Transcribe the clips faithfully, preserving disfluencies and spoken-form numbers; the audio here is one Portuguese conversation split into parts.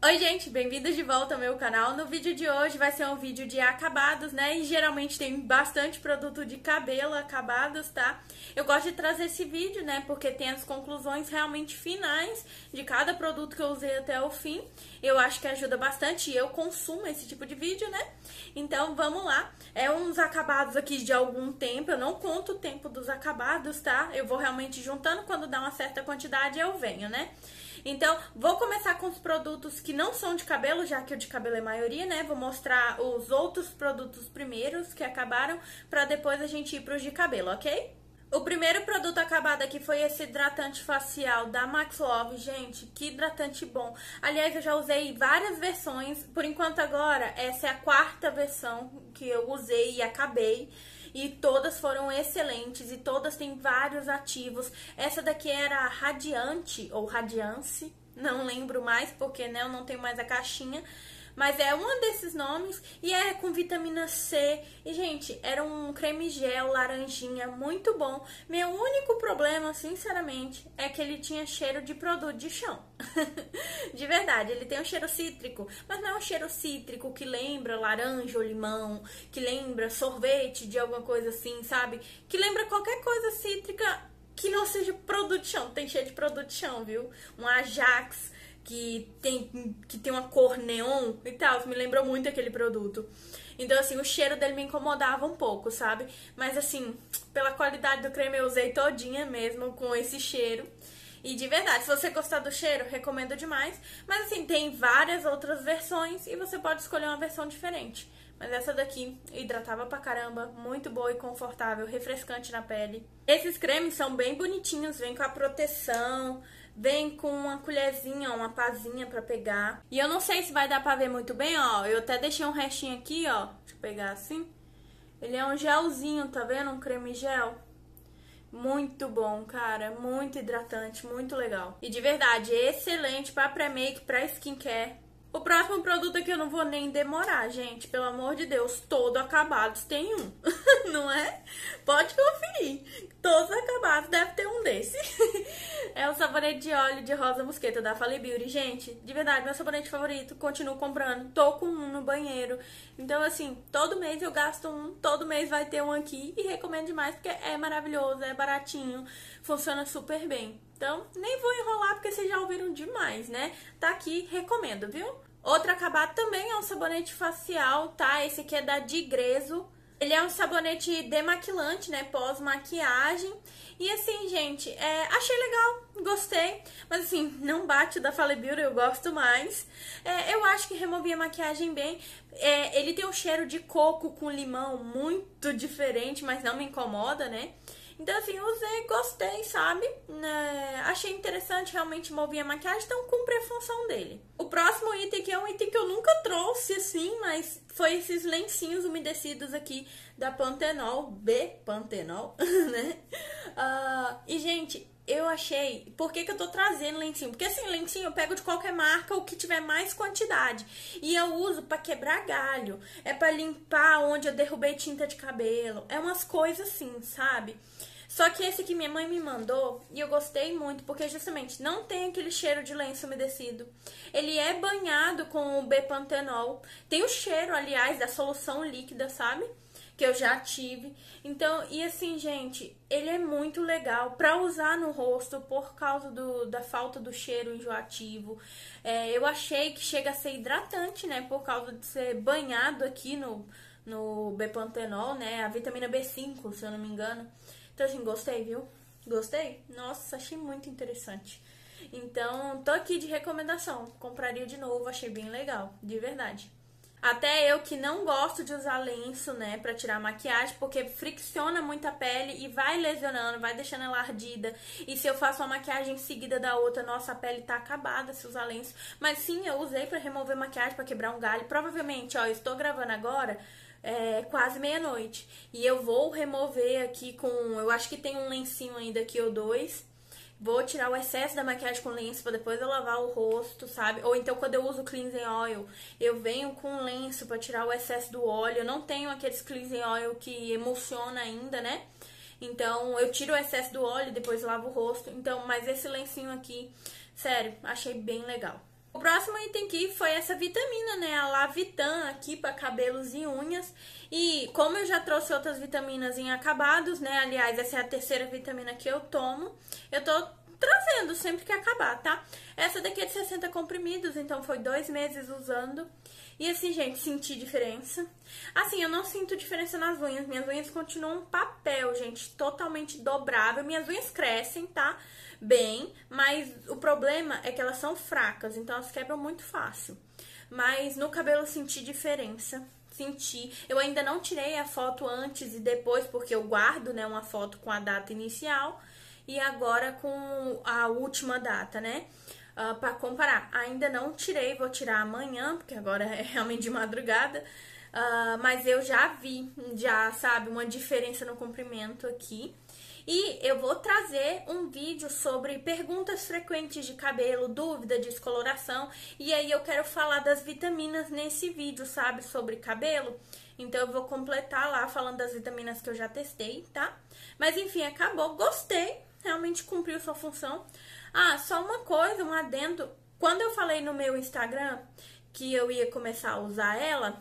Oi gente, bem-vindos de volta ao meu canal. No vídeo de hoje vai ser um vídeo de acabados, né? E geralmente tem bastante produto de cabelo acabados, tá? Eu gosto de trazer esse vídeo, né? Porque tem as conclusões realmente finais de cada produto que eu usei até o fim. Eu acho que ajuda bastante e eu consumo esse tipo de vídeo, né? Então vamos lá. É uns acabados aqui de algum tempo, eu não conto o tempo dos acabados, tá? Eu vou realmente juntando, quando dá uma certa quantidade eu venho, né? Então, vou começar com os produtos que não são de cabelo, já que o de cabelo é maioria, né? Vou mostrar os outros produtos primeiros que acabaram, pra depois a gente ir pros de cabelo, ok? O primeiro produto acabado aqui foi esse hidratante facial da Max Love. Gente, que hidratante bom. Aliás, eu já usei várias versões. Por enquanto agora, essa é a quarta versão que eu usei e acabei. E todas foram excelentes e todas têm vários ativos. Essa daqui era Radiante ou Radiance, não lembro mais porque, né, eu não tenho mais a caixinha. Mas é um desses nomes e é com vitamina C. E, gente, era um creme gel laranjinha muito bom. Meu único problema, sinceramente, é que ele tinha cheiro de produto de chão. De verdade, ele tem um cheiro cítrico, mas não é um cheiro cítrico que lembra laranja ou limão, que lembra sorvete de alguma coisa assim, sabe? Que lembra qualquer coisa cítrica que não seja produto de chão. Tem cheiro de produto de chão, viu? Um Ajax que tem, que tem uma cor neon e tal, me lembrou muito aquele produto. Então, assim, o cheiro dele me incomodava um pouco, sabe? Mas, assim, pela qualidade do creme, eu usei todinha mesmo com esse cheiro. E, de verdade, se você gostar do cheiro, recomendo demais. Mas, assim, tem várias outras versões e você pode escolher uma versão diferente. Mas essa daqui hidratava pra caramba, muito boa e confortável, refrescante na pele. Esses cremes são bem bonitinhos, vem com a proteção, vem com uma colherzinha, uma pazinha pra pegar. E eu não sei se vai dar pra ver muito bem, ó. Eu até deixei um restinho aqui, ó. Deixa eu pegar assim. Ele é um gelzinho, tá vendo? Um creme gel. Muito bom, cara. Muito hidratante, muito legal. E de verdade, excelente pra pré-make, pra skincare. O próximo produto aqui eu não vou nem demorar, gente. Pelo amor de Deus, todo acabados tem um. Não é? Pode conferir. Todos acabados deve ter um desse. É o sabonete de óleo de rosa mosqueta da Fally Beauty. Gente, de verdade, meu sabonete favorito. Continuo comprando. Tô com um no banheiro. Então, assim, todo mês eu gasto um. Todo mês vai ter um aqui. E recomendo demais porque é maravilhoso, é baratinho. Funciona super bem. Então, nem vou enrolar porque vocês já ouviram demais, né? Tá aqui, recomendo, viu? Outro acabado também é um sabonete facial, tá? Esse aqui é da Digresso. Ele é um sabonete demaquilante, né? Pós-maquiagem. E assim, gente, é, achei legal, gostei. Mas assim, não bate o da Fally Beauty, eu gosto mais. É, eu acho que removia a maquiagem bem. É, ele tem um cheiro de coco com limão muito diferente, mas não me incomoda, né? Então, assim, usei, gostei, sabe? É, achei interessante, realmente movia a maquiagem, então cumpre a função dele. O próximo item aqui é um item que eu nunca trouxe, assim, mas foi esses lencinhos umedecidos aqui da Pantenol, B Pantenol, né? Uh, e, gente, eu achei... Por que que eu tô trazendo lencinho? Porque, assim, lencinho eu pego de qualquer marca, o que tiver mais quantidade. E eu uso pra quebrar galho. É pra limpar onde eu derrubei tinta de cabelo. É umas coisas assim, sabe? Só que esse que minha mãe me mandou, e eu gostei muito, porque justamente não tem aquele cheiro de lenço umedecido. Ele é banhado com o B-Pantenol. Tem o cheiro, aliás, da solução líquida, sabe? Que eu já tive. Então, e assim, gente, ele é muito legal pra usar no rosto por causa do, da falta do cheiro enjoativo. É, eu achei que chega a ser hidratante, né? Por causa de ser banhado aqui no, no B-Pantenol, né? A vitamina B cinco, se eu não me engano. Então, assim, gostei, viu? Gostei? Nossa, achei muito interessante. Então, tô aqui de recomendação. Compraria de novo, achei bem legal, de verdade. Até eu que não gosto de usar lenço, né, pra tirar maquiagem, porque fricciona muito a pele e vai lesionando, vai deixando ela ardida. E se eu faço uma maquiagem seguida da outra, nossa, a pele tá acabada se usar lenço. Mas sim, eu usei pra remover maquiagem, pra quebrar um galho. Provavelmente, ó, eu estou gravando agora... É quase meia-noite. E eu vou remover aqui com... Eu acho que tem um lencinho ainda aqui ou dois. Vou tirar o excesso da maquiagem com lenço pra depois eu lavar o rosto, sabe? Ou então quando eu uso cleansing oil, eu venho com lenço pra tirar o excesso do óleo. Eu não tenho aqueles cleansing oil que emulsiona ainda, né? Então eu tiro o excesso do óleo e depois lavo o rosto. Então, mas esse lencinho aqui, sério, achei bem legal. O próximo item aqui foi essa vitamina, né, a Lavitan aqui para cabelos e unhas. E como eu já trouxe outras vitaminas em acabados, né, aliás, essa é a terceira vitamina que eu tomo, eu tô trazendo sempre que acabar, tá? Essa daqui é de sessenta comprimidos, então foi dois meses usando. E assim, gente, senti diferença. Assim, eu não sinto diferença nas unhas. Minhas unhas continuam papel, gente, totalmente dobrável. Minhas unhas crescem, tá? Bem, mas o problema é que elas são fracas, então elas quebram muito fácil. Mas no cabelo eu senti diferença. Senti. Eu ainda não tirei a foto antes e depois, porque eu guardo, né, uma foto com a data inicial e agora com a última data, né? Uh, para comparar. Ainda não tirei, vou tirar amanhã, porque agora é realmente de madrugada. Uh, mas eu já vi, já sabe, uma diferença no comprimento aqui. E eu vou trazer um vídeo sobre perguntas frequentes de cabelo, dúvida, descoloração. E aí eu quero falar das vitaminas nesse vídeo, sabe, sobre cabelo. Então eu vou completar lá falando das vitaminas que eu já testei, tá? Mas enfim, acabou, gostei, realmente cumpriu sua função. Ah, só uma coisa, um adendo. Quando eu falei no meu Instagram que eu ia começar a usar ela,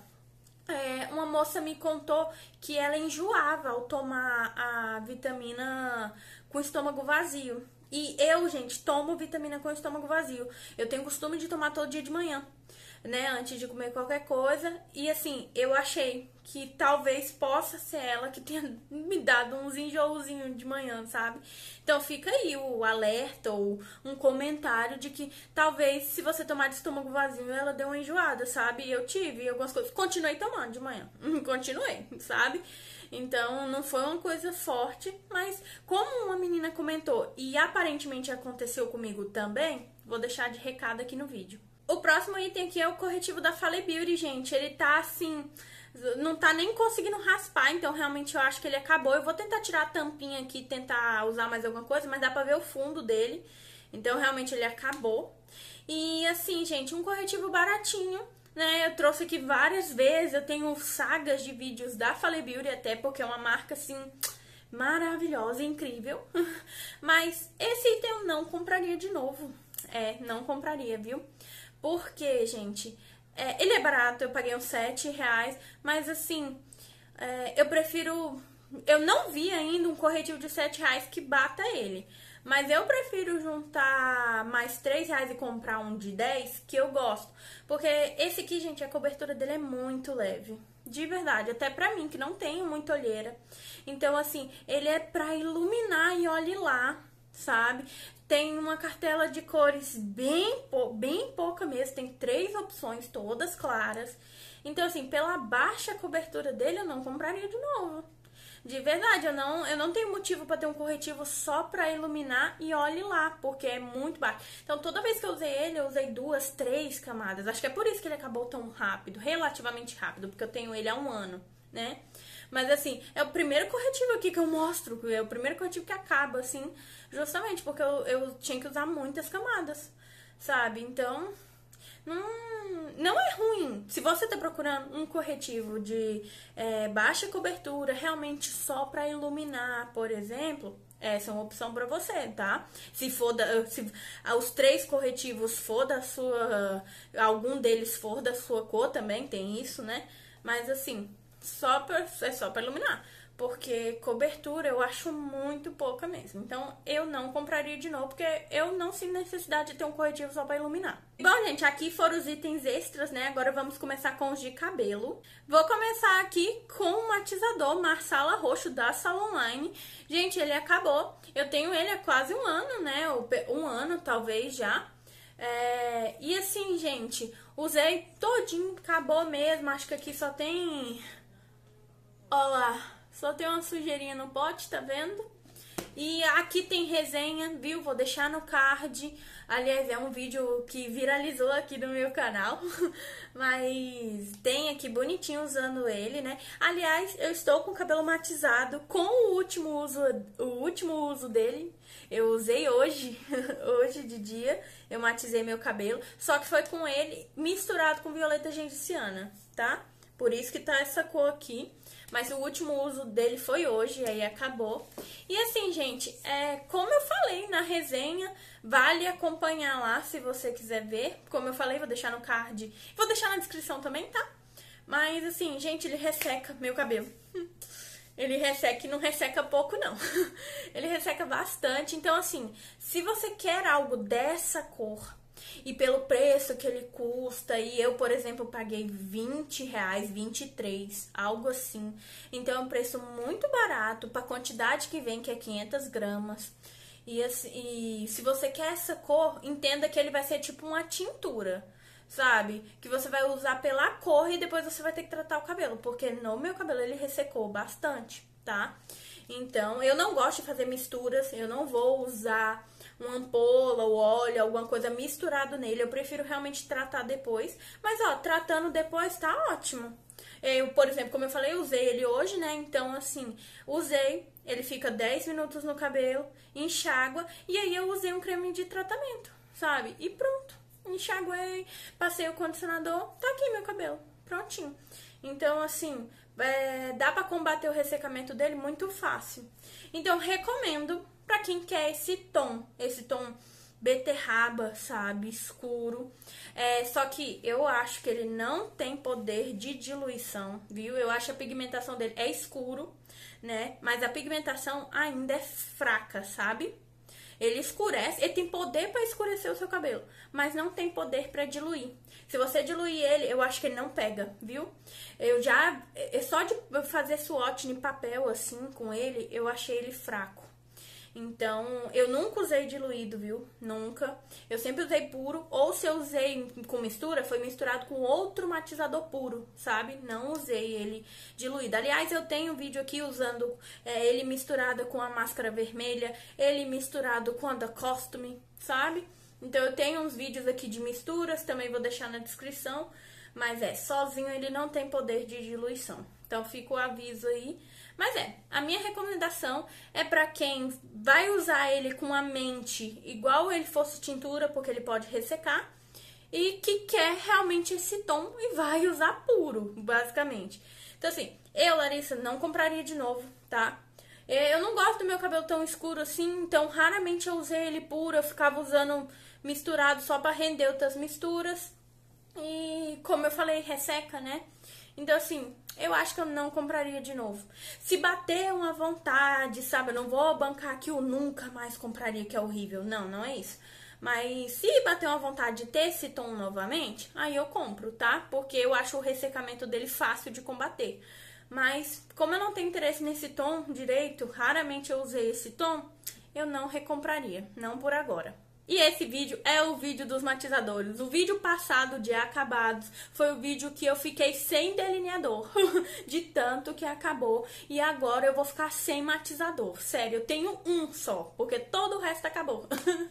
é, uma moça me contou que ela enjoava ao tomar a vitamina com estômago vazio. E eu, gente, tomo vitamina com estômago vazio. Eu tenho costume de tomar todo dia de manhã, né, antes de comer qualquer coisa. E assim, eu achei que talvez possa ser ela que tenha me dado uns enjoozinhos de manhã, sabe? Então fica aí o alerta ou um comentário de que talvez se você tomar de estômago vazio, ela deu uma enjoada, sabe? E eu tive algumas coisas. Continuei tomando de manhã. Continuei, sabe? Então não foi uma coisa forte, mas como uma menina comentou e aparentemente aconteceu comigo também, vou deixar de recado aqui no vídeo. O próximo item aqui é o corretivo da Fale Beauty, gente. Ele tá assim, não tá nem conseguindo raspar, então realmente eu acho que ele acabou. Eu vou tentar tirar a tampinha aqui, tentar usar mais alguma coisa, mas dá pra ver o fundo dele. Então realmente ele acabou. E assim, gente, um corretivo baratinho, né? Eu trouxe aqui várias vezes, eu tenho sagas de vídeos da Fale Beauty até, porque é uma marca assim maravilhosa, incrível. Mas esse item eu não compraria de novo. É, não compraria, viu? Porque, gente, é, ele é barato, eu paguei uns sete reais, mas assim, é, eu prefiro... Eu não vi ainda um corretivo de sete reais que bata ele, mas eu prefiro juntar mais três reais e comprar um de dez, que eu gosto. Porque esse aqui, gente, a cobertura dele é muito leve, de verdade, até pra mim, que não tenho muita olheira. Então, assim, ele é pra iluminar e olhe lá, sabe? Tem uma cartela de cores bem, bem pouca mesmo, tem três opções, todas claras. Então, assim, pela baixa cobertura dele, eu não compraria de novo. De verdade, eu não, eu não tenho motivo para ter um corretivo só para iluminar e olhe lá, porque é muito baixo. Então, toda vez que eu usei ele, eu usei duas, três camadas. Acho que é por isso que ele acabou tão rápido, relativamente rápido, porque eu tenho ele há um ano, né? Mas assim, é o primeiro corretivo aqui que eu mostro, é o primeiro corretivo que acaba, assim, justamente porque eu, eu tinha que usar muitas camadas, sabe? Então, não, não é ruim. Se você tá procurando um corretivo de é, baixa cobertura, realmente só pra iluminar, por exemplo, essa é uma opção pra você, tá? Se for da, se os três corretivos for da sua, algum deles for da sua cor também, tem isso, né? Mas assim, só pra, é só pra iluminar, porque cobertura eu acho muito pouca mesmo. Então eu não compraria de novo, porque eu não sinto necessidade de ter um corretivo só pra iluminar. Bom, gente, aqui foram os itens extras, né? Agora vamos começar com os de cabelo. Vou começar aqui com o matizador Marsala Roxo da Salonline. Gente, ele acabou. Eu tenho ele há quase um ano, né? Um ano, talvez, já. É... E assim, gente, usei todinho, acabou mesmo. Acho que aqui só tem... Olha lá, só tem uma sujeirinha no pote, tá vendo? E aqui tem resenha, viu? Vou deixar no card. Aliás, é um vídeo que viralizou aqui no meu canal. Mas tem aqui bonitinho usando ele, né? Aliás, eu estou com o cabelo matizado com o último uso, o último uso dele. Eu usei hoje, hoje de dia, eu matizei meu cabelo. Só que foi com ele misturado com violeta genciana, tá? Por isso que tá essa cor aqui. Mas o último uso dele foi hoje, aí acabou. E assim, gente, é, como eu falei na resenha, vale acompanhar lá se você quiser ver. Como eu falei, vou deixar no card. Vou deixar na descrição também, tá? Mas assim, gente, ele resseca meu cabelo. Ele resseca e não resseca pouco, não. Ele resseca bastante. Então, assim, se você quer algo dessa cor e pelo preço que ele custa, e eu, por exemplo, paguei vinte reais, vinte e três, algo assim. Então, é um preço muito barato para a quantidade que vem, que é quinhentas gramas. E, assim, e se você quer essa cor, entenda que ele vai ser tipo uma tintura, sabe? Que você vai usar pela cor e depois você vai ter que tratar o cabelo, porque no meu cabelo ele ressecou bastante, tá? Então, eu não gosto de fazer misturas, eu não vou usar uma ampola ou óleo, alguma coisa misturado nele, eu prefiro realmente tratar depois. Mas, ó, tratando depois tá ótimo. Eu, por exemplo, como eu falei, eu usei ele hoje, né? Então, assim, usei, ele fica dez minutos no cabelo, enxágua, e aí eu usei um creme de tratamento, sabe? E pronto. Enxaguei, passei o condicionador, tá aqui meu cabelo, prontinho. Então, assim, é, dá pra combater o ressecamento dele muito fácil. Então, recomendo pra quem quer esse tom, esse tom beterraba, sabe, escuro. É, só que eu acho que ele não tem poder de diluição, viu? Eu acho que a pigmentação dele é escuro, né? Mas a pigmentação ainda é fraca, sabe? Ele escurece, ele tem poder para escurecer o seu cabelo, mas não tem poder para diluir. Se você diluir ele, eu acho que ele não pega, viu? Eu já, é só de fazer swatch em papel assim com ele, eu achei ele fraco. Então, eu nunca usei diluído, viu? Nunca. Eu sempre usei puro, ou se eu usei com mistura, foi misturado com outro matizador puro, sabe? Não usei ele diluído. Aliás, eu tenho um vídeo aqui usando é, ele misturado com a máscara vermelha, ele misturado com a da Costume, sabe? Então, eu tenho uns vídeos aqui de misturas, também vou deixar na descrição. Mas é, sozinho ele não tem poder de diluição. Então, fica o aviso aí. Mas é, a minha recomendação é pra quem vai usar ele com a mente igual ele fosse tintura, porque ele pode ressecar, e que quer realmente esse tom e vai usar puro, basicamente. Então assim, eu, Larissa, não compraria de novo, tá? Eu não gosto do meu cabelo tão escuro assim, então raramente eu usei ele puro, eu ficava usando misturado só pra render outras misturas. E como eu falei, resseca, né? Então, assim, eu acho que eu não compraria de novo. Se bater uma vontade, sabe? Eu não vou bancar que eu nunca mais compraria, que é horrível. Não, não é isso. Mas se bater uma vontade de ter esse tom novamente, aí eu compro, tá? Porque eu acho o ressecamento dele fácil de combater. Mas, como eu não tenho interesse nesse tom direito, raramente eu usei esse tom, eu não recompraria. Não por agora. E esse vídeo é o vídeo dos matizadores. O vídeo passado de acabados foi o vídeo que eu fiquei sem delineador, de tanto que acabou. E agora eu vou ficar sem matizador. Sério, eu tenho um só, porque todo o resto acabou.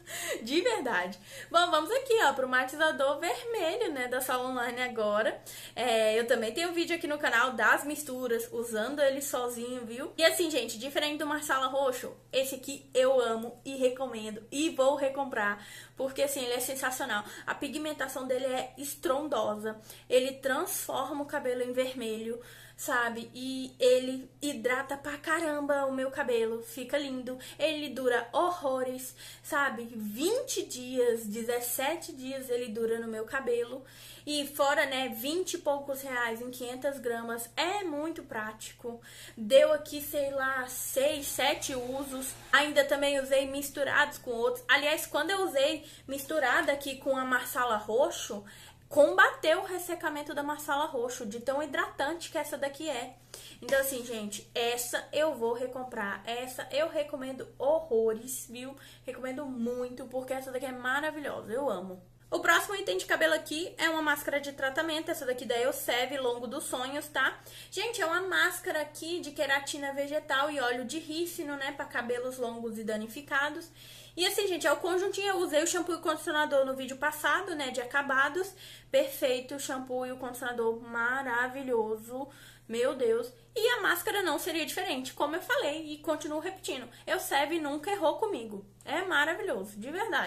De verdade. Bom, vamos aqui, ó, pro matizador vermelho, né, da Sala Online agora. É, eu também tenho um vídeo aqui no canal das misturas, usando ele sozinho, viu? E assim, gente, diferente do Marsala Roxo, esse aqui eu amo e recomendo e vou recomprar. Porque assim, ele é sensacional. A pigmentação dele é estrondosa. Ele transforma o cabelo em vermelho, sabe? E ele hidrata pra caramba o meu cabelo. Fica lindo. Ele dura horrores, sabe? vinte dias, dezessete dias ele dura no meu cabelo. E fora, né, vinte e poucos reais em quinhentas gramas. É muito prático. Deu aqui, sei lá, seis, sete usos. Ainda também usei misturados com outros. Aliás, quando eu usei misturada aqui com a Marsala Roxo, combateu o ressecamento da Marsala Roxo, de tão hidratante que essa daqui é. Então assim, gente, essa eu vou recomprar. Essa eu recomendo horrores, viu? Recomendo muito, porque essa daqui é maravilhosa. Eu amo. O próximo item de cabelo aqui é uma máscara de tratamento, essa daqui da Elseve, Longo dos Sonhos, tá? Gente, é uma máscara aqui de queratina vegetal e óleo de rícino, né, para cabelos longos e danificados. E assim, gente, é o conjuntinho, eu usei o shampoo e o condicionador no vídeo passado, né, de acabados. Perfeito, o shampoo e o condicionador maravilhoso, meu Deus. E a máscara não seria diferente, como eu falei e continuo repetindo. Elseve nunca errou comigo, é maravilhoso, de verdade.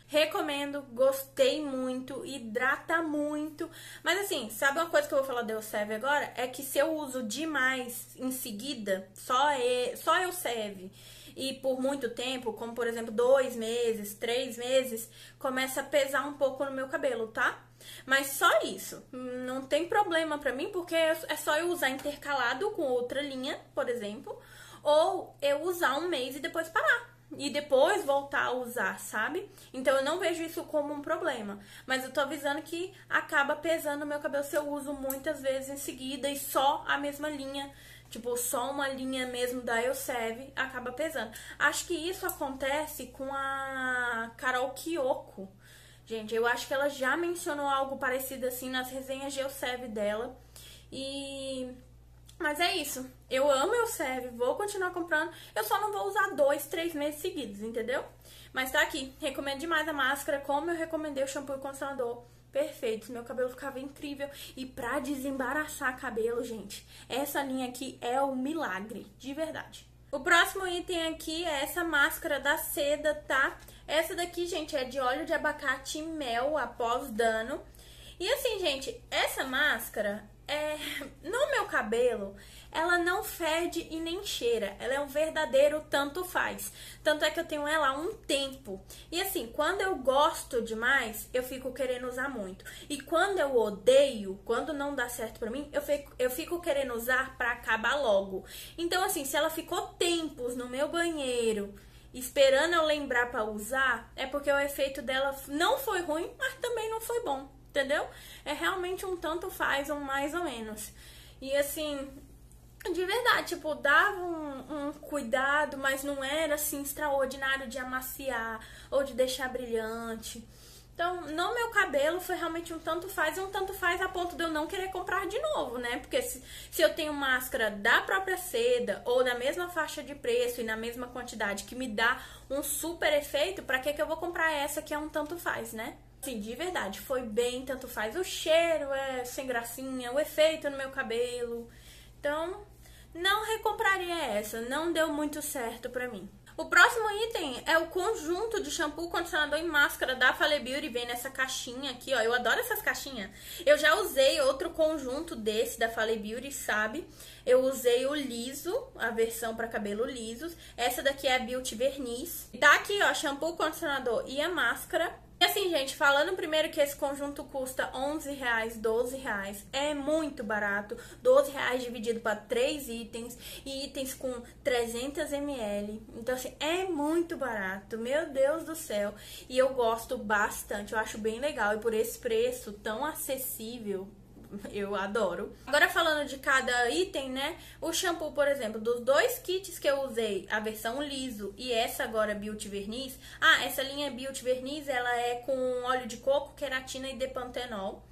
Recomendo, gostei muito, hidrata muito. Mas assim, sabe uma coisa que eu vou falar da Elseve agora? É que se eu uso demais em seguida, só, e, só Elseve, e por muito tempo, como por exemplo dois meses, três meses, começa a pesar um pouco no meu cabelo, tá? Mas só isso, não tem problema pra mim, porque é só eu usar intercalado com outra linha, por exemplo, ou eu usar um mês e depois parar. E depois voltar a usar, sabe? Então eu não vejo isso como um problema. Mas eu tô avisando que acaba pesando no meu cabelo se eu uso muitas vezes em seguida e só a mesma linha. Tipo, só uma linha mesmo da Elseve acaba pesando. Acho que isso acontece com a Carol Kiyoko. Gente, eu acho que ela já mencionou algo parecido assim nas resenhas de Elseve dela. E... Mas é isso. Eu amo Elseve, vou continuar comprando. Eu só não vou usar dois, três meses seguidos, entendeu? Mas tá aqui. Recomendo demais a máscara, como eu recomendei o shampoo e condicionador. Perfeito, meu cabelo ficava incrível. E pra desembaraçar cabelo, gente, essa linha aqui é um milagre, de verdade. O próximo item aqui é essa máscara da Seda, tá? Essa daqui, gente, é de óleo de abacate e mel após dano. E assim, gente, essa máscara, é... no meu cabelo, ela não fede e nem cheira. Ela é um verdadeiro tanto faz. Tanto é que eu tenho ela há um tempo. E assim, quando eu gosto demais, eu fico querendo usar muito. E quando eu odeio, quando não dá certo pra mim, eu fico, eu fico querendo usar pra acabar logo. Então assim, se ela ficou tempos no meu banheiro esperando eu lembrar pra usar, é porque o efeito dela não foi ruim, mas também não foi bom, entendeu? É realmente um tanto faz, um mais ou menos. E assim, de verdade, tipo, dava um, um cuidado, mas não era assim extraordinário de amaciar ou de deixar brilhante. Então, no meu cabelo foi realmente um tanto faz, um tanto faz a ponto de eu não querer comprar de novo, né? Porque se, se eu tenho máscara da própria Seda ou na mesma faixa de preço e na mesma quantidade que me dá um super efeito, pra que que eu vou comprar essa que é um tanto faz, né? Assim, de verdade, foi bem tanto faz. O cheiro é sem gracinha, o efeito no meu cabelo. Então, não recompraria essa, não deu muito certo pra mim. O próximo item é o conjunto de shampoo, condicionador e máscara da Fale Beauty. Vem nessa caixinha aqui, ó. Eu adoro essas caixinhas. Eu já usei outro conjunto desse da Fale Beauty, sabe? Eu usei o liso, a versão para cabelo lisos. Essa daqui é a Beauty Verniz. Tá aqui, ó, shampoo, condicionador e a máscara. E assim, gente, falando primeiro que esse conjunto custa onze reais, doze reais, é muito barato, doze reais dividido para três itens, e itens com trezentos mililitros, então assim, é muito barato, meu Deus do céu, e eu gosto bastante, eu acho bem legal, e por esse preço tão acessível, eu adoro. Agora falando de cada item, né? O shampoo, por exemplo, dos dois kits que eu usei, a versão liso e essa agora Beauty Verniz. Ah, essa linha Beauty Verniz, ela é com óleo de coco, queratina e depantenol.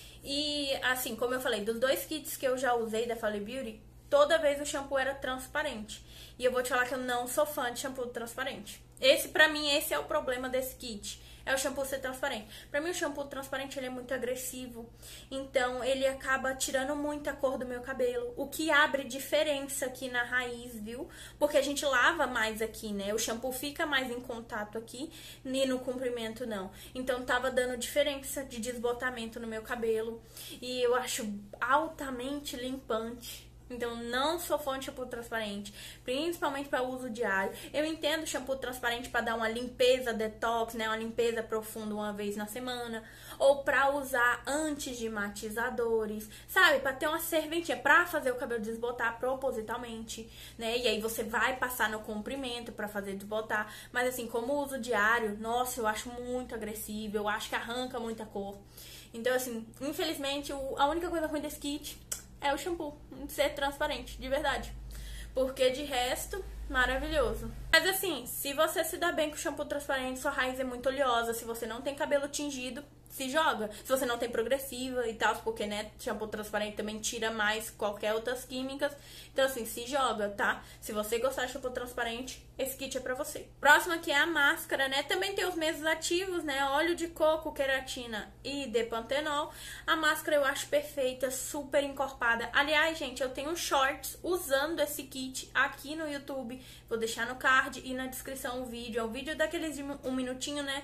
E assim, como eu falei, dos dois kits que eu já usei da Fale Beauty, toda vez o shampoo era transparente. E eu vou te falar que eu não sou fã de shampoo transparente. Esse, pra mim, esse é o problema desse kit. É o shampoo ser transparente. Pra mim, o shampoo transparente, ele é muito agressivo. Então, ele acaba tirando muita cor do meu cabelo. O que abre diferença aqui na raiz, viu? Porque a gente lava mais aqui, né? O shampoo fica mais em contato aqui e no comprimento não. Então, tava dando diferença de desbotamento no meu cabelo. E eu acho altamente limpante. Então, não sou fã de shampoo transparente, principalmente para uso diário. Eu entendo shampoo transparente para dar uma limpeza detox, né, uma limpeza profunda uma vez na semana, ou para usar antes de matizadores, sabe, para ter uma serventia, para fazer o cabelo desbotar propositalmente, né? E aí você vai passar no comprimento para fazer desbotar. Mas assim, como uso diário, nossa, eu acho muito agressivo, eu acho que arranca muita cor. Então, assim, infelizmente, a única coisa ruim desse kit é o shampoo, ser transparente, de verdade. Porque de resto, maravilhoso. Mas assim, se você se dá bem com o shampoo transparente, sua raiz é muito oleosa, se você não tem cabelo tingido, se joga. Se você não tem progressiva e tal, porque, né, shampoo transparente também tira mais qualquer outras químicas. Então, assim, se joga, tá? Se você gostar de shampoo transparente, esse kit é pra você. Próximo aqui é a máscara, né? Também tem os mesmos ativos, né? Óleo de coco, queratina e depantenol. A máscara eu acho perfeita, super encorpada. Aliás, gente, eu tenho shorts usando esse kit aqui no YouTube. Vou deixar no card e na descrição o vídeo. É um vídeo daqueles de um minutinho, né?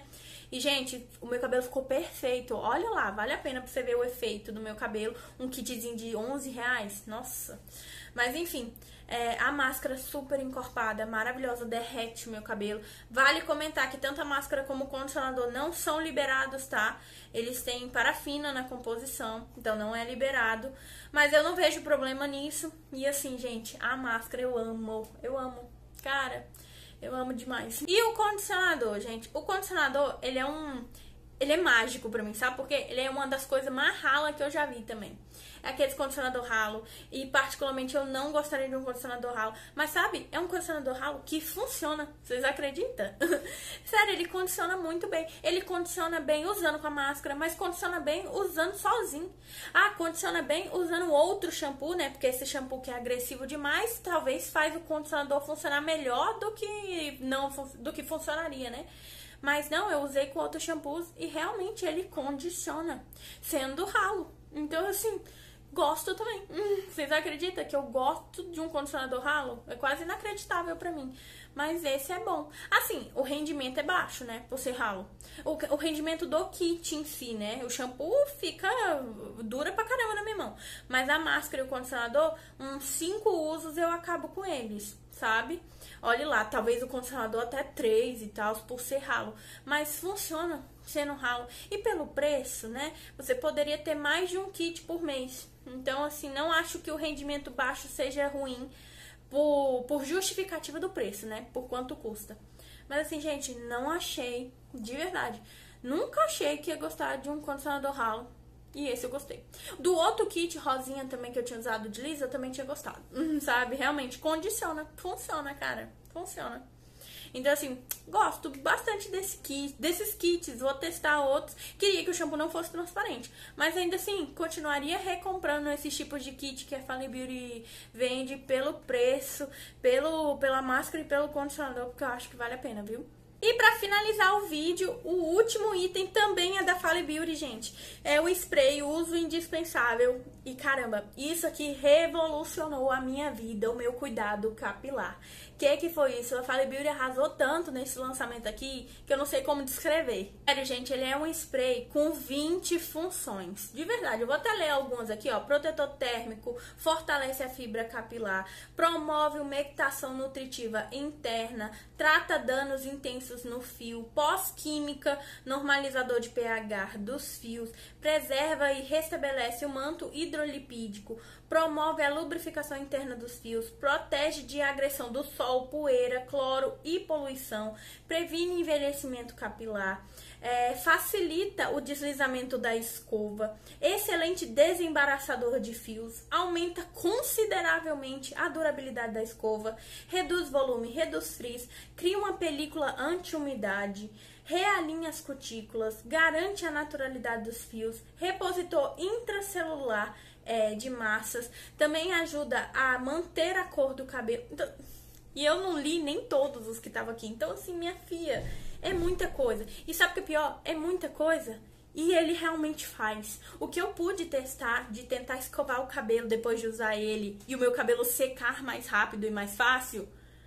E, gente, o meu cabelo ficou perfeito. Olha lá, vale a pena pra você ver o efeito do meu cabelo. Um kitzinho de onze reais. Nossa. Mas, enfim, é, a máscara super encorpada, maravilhosa, derrete o meu cabelo. Vale comentar que tanto a máscara como o condicionador não são liberados, tá? Eles têm parafina na composição, então não é liberado. Mas eu não vejo problema nisso. E assim, gente, a máscara eu amo. Eu amo. Cara, eu amo demais. E o condicionador, gente? O condicionador, ele é um... Ele é mágico pra mim, sabe? Porque ele é uma das coisas mais ralas que eu já vi também. É aquele condicionador ralo. E particularmente eu não gostaria de um condicionador ralo. Mas sabe, é um condicionador ralo que funciona. Vocês acreditam? Sério, ele condiciona muito bem. Ele condiciona bem usando com a máscara, mas condiciona bem usando sozinho. Ah, condiciona bem usando outro shampoo, né? Porque esse shampoo que é agressivo demais, talvez faz o condicionador funcionar melhor do que, não, do que funcionaria, né? Mas não, eu usei com outros shampoos e realmente ele condiciona, sendo ralo. Então, assim, gosto também. Hum, vocês acreditam que eu gosto de um condicionador ralo? É quase inacreditável pra mim. Mas esse é bom. Assim, o rendimento é baixo, né? Por ser ralo. O, o rendimento do kit em si, né? O shampoo fica... dura pra caramba na minha mão. Mas a máscara e o condicionador, uns cinco usos eu acabo com eles, sabe? Olha lá, talvez o condicionador até três e tal, por ser ralo. Mas funciona sendo ralo. E pelo preço, né? Você poderia ter mais de um kit por mês. Então, assim, não acho que o rendimento baixo seja ruim por, por justificativa do preço, né? Por quanto custa. Mas assim, gente, não achei, de verdade, nunca achei que ia gostar de um condicionador ralo. E esse eu gostei. Do outro kit rosinha também que eu tinha usado de Lisa, eu também tinha gostado. Sabe? Realmente, condiciona. Funciona, cara. Funciona. Então, assim, gosto bastante desse kit, desses kits. Vou testar outros. Queria que o shampoo não fosse transparente. Mas ainda assim, continuaria recomprando esses tipos de kit que a Fally Beauty vende pelo preço, pelo, pela máscara e pelo condicionador, porque eu acho que vale a pena, viu? E pra finalizar o vídeo, o último item também é da Fally Beauty, gente. É o spray, uso indispensável. E caramba, isso aqui revolucionou a minha vida, o meu cuidado capilar. O que que foi isso? A Fally Beauty arrasou tanto nesse lançamento aqui que eu não sei como descrever. Sério, gente, ele é um spray com vinte funções. De verdade, eu vou até ler algumas aqui, ó. Protetor térmico, fortalece a fibra capilar, promove umectação nutritiva interna, trata danos intensos no fio, pós-química, normalizador de pH dos fios, preserva e restabelece o manto hidrolipídico, promove a lubrificação interna dos fios, protege de agressão do sol, poeira, cloro e poluição, previne envelhecimento capilar, é, facilita o deslizamento da escova, excelente desembaraçador de fios, aumenta consideravelmente a durabilidade da escova, reduz volume, reduz frizz, cria uma película anti-umidade, realinha as cutículas, garante a naturalidade dos fios, repositor intracelular é, de massas, também ajuda a manter a cor do cabelo. Então, e eu não li nem todos os que estavam aqui. Então, assim, minha filha, é muita coisa. E sabe o que é pior? É muita coisa. E ele realmente faz. O que eu pude testar de tentar escovar o cabelo depois de usar ele e o meu cabelo secar mais rápido e mais fácil,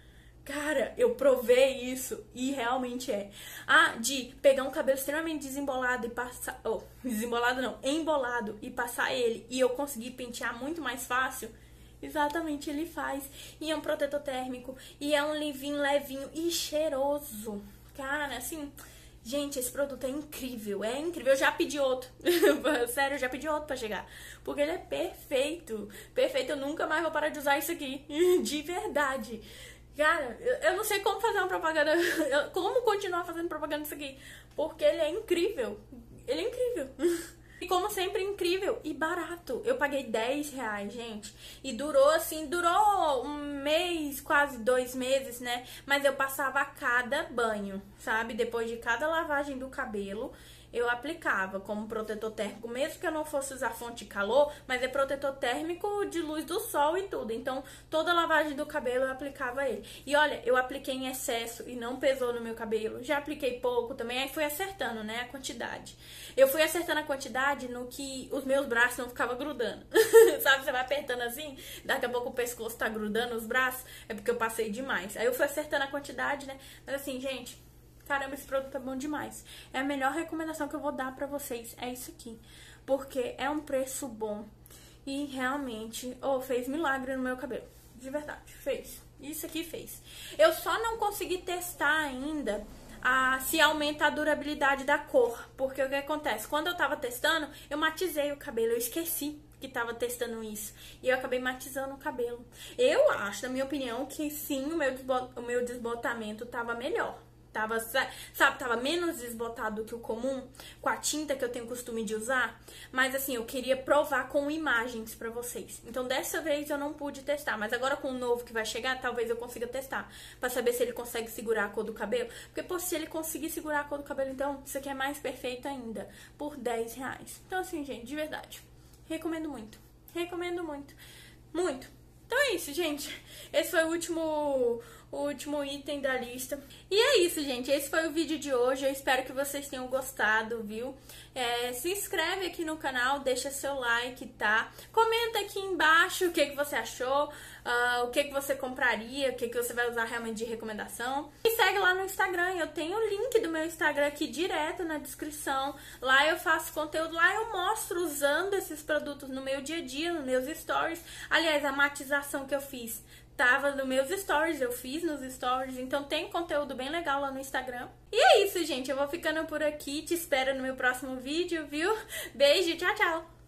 cara, eu provei isso e realmente é. Ah, de pegar um cabelo extremamente desembolado e passar... Oh, desembolado não, embolado e passar ele e eu conseguir pentear muito mais fácil. Exatamente, ele faz. E é um protetor térmico. E é um levinho levinho e cheiroso. Cara, assim... Gente, esse produto é incrível. É incrível. Eu já pedi outro. Sério, eu já pedi outro pra chegar. Porque ele é perfeito. Perfeito. Eu nunca mais vou parar de usar isso aqui. De verdade. Cara, eu não sei como fazer uma propaganda... Como continuar fazendo propaganda disso aqui. Porque ele é incrível. Ele é incrível. E como sempre, incrível e barato. Eu paguei dez reais, gente. E durou assim, durou um mês, quase dois meses, né? Mas eu passava a cada banho, sabe? Depois de cada lavagem do cabelo, eu aplicava como protetor térmico, mesmo que eu não fosse usar fonte de calor, mas é protetor térmico de luz do sol e tudo. Então, toda lavagem do cabelo eu aplicava ele. E olha, eu apliquei em excesso e não pesou no meu cabelo. Já apliquei pouco também, aí fui acertando, né, a quantidade. Eu fui acertando a quantidade no que os meus braços não ficavam grudando. Sabe, você vai apertando assim, daqui a pouco o pescoço tá grudando os braços, é porque eu passei demais. Aí eu fui acertando a quantidade, né, mas assim, gente... caramba, esse produto é bom demais. É a melhor recomendação que eu vou dar pra vocês, é isso aqui. Porque é um preço bom e realmente, oh, fez milagre no meu cabelo. De verdade, fez. Isso aqui fez. Eu só não consegui testar ainda a, se aumenta a durabilidade da cor. Porque o que acontece? Quando eu tava testando, eu matizei o cabelo, eu esqueci que tava testando isso. E eu acabei matizando o cabelo. Eu acho, na minha opinião, que sim, o meu, o meu desbotamento tava melhor. Tava, sabe, tava menos desbotado do que o comum, com a tinta que eu tenho costume de usar. Mas assim, eu queria provar com imagens pra vocês. Então dessa vez eu não pude testar. Mas agora com o novo que vai chegar, talvez eu consiga testar. Pra saber se ele consegue segurar a cor do cabelo. Porque, pô, se ele conseguir segurar a cor do cabelo, então isso aqui é mais perfeito ainda. Por dez reais. Então assim, gente, de verdade, recomendo muito. Recomendo muito. Muito. Então é isso, gente. Esse foi o último... o último item da lista. E é isso, gente. Esse foi o vídeo de hoje. Eu espero que vocês tenham gostado, viu? É, se inscreve aqui no canal, deixa seu like, tá? Comenta aqui embaixo o que, que você achou, uh, o que, que você compraria, o que, que você vai usar realmente de recomendação. E segue lá no Instagram. Eu tenho o link do meu Instagram aqui direto na descrição. Lá eu faço conteúdo, lá eu mostro usando esses produtos no meu dia a dia, nos meus stories. Aliás, a matização que eu fiz tava nos meus stories, eu fiz nos stories, então tem conteúdo bem legal lá no Instagram. E é isso, gente, eu vou ficando por aqui, te espero no meu próximo vídeo, viu? Beijo, tchau, tchau!